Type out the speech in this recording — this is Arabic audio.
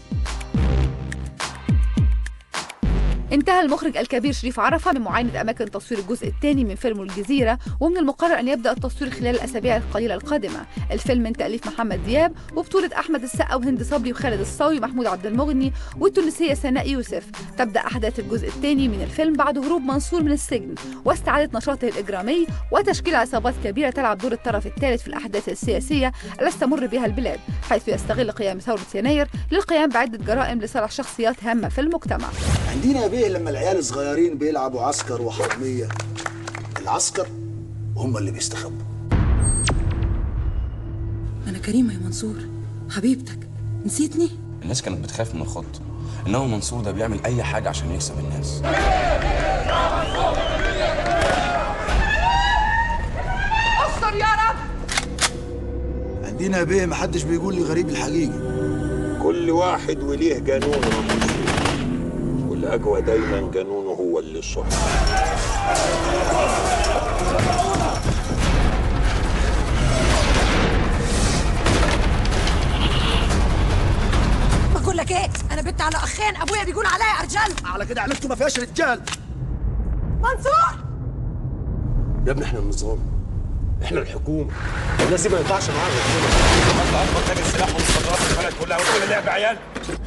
انتهى المخرج الكبير شريف عرفة من معاينة أماكن تصوير الجزء الثاني من فيلم الجزيرة، ومن المقرر أن يبدأ التصوير خلال الأسابيع القليلة القادمة. الفيلم من تأليف محمد دياب وبطولة أحمد السقا وهند صبري وخالد الصاوي ومحمود عبد المغني والتونسية سناء يوسف. تبدأ أحداث الجزء الثاني من الفيلم بعد هروب منصور من السجن واستعادة نشاطه الإجرامي وتشكيل عصابات كبيرة تلعب دور الطرف الثالث في الأحداث السياسية التي تمر بها البلاد، حيث يستغل قيام ثورة يناير للقيام بعدة جرائم لصالح شخصيات هامة في المجتمع. عندنا بيه لما العيال الصغيرين بيلعبوا عسكر وحرامية، العسكر هم اللي بيستخبوا. أنا كريمة يا منصور، حبيبتك، نسيتني؟ الناس كانت بتخاف من الخط، إنما منصور ده بيعمل أي حاجة عشان يكسب الناس. استر يا رب. عندنا بيه محدش بيقول لي غريب الحقيقي. كل واحد وليه قانونه، والأقوى دايما قانونه هو اللي صح. بقول لك ايه، انا بنت على اخين ابويا بيقول عليا رجال. على كده عيلتكم ما فيهاش رجال. منصور يا ابني احنا النظام، احنا الحكومه، الناس دي ما ينفعش معاها. اكبر تاجر سلاح ومستخدمات البلد كلها وكل لعب عيال.